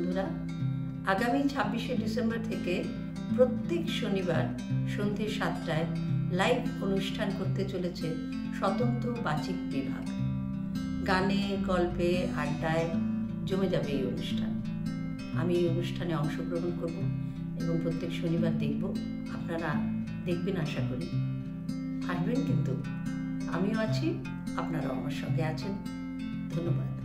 বন্ধুরা, আগামী 26শে ডিসেম্বর থেকে প্রত্যেক শনিবার সন্ধ্যে 7টায় লাইভ অনুষ্ঠান করতে চলেছে স্বতন্ত্র বাচিক বিভাগ। গানে, গল্পে, আড্ডায় জমে যাবে এই অনুষ্ঠান। আমি এই অনুষ্ঠানে অংশগ্রহণ করব এবং প্রত্যেক শনিবার দেখব। আপনারা দেখবেন আশা করি। আসবেন কিন্তু, আমিও আছি, আপনারাও আমার সঙ্গে আছেন। ধন্যবাদ।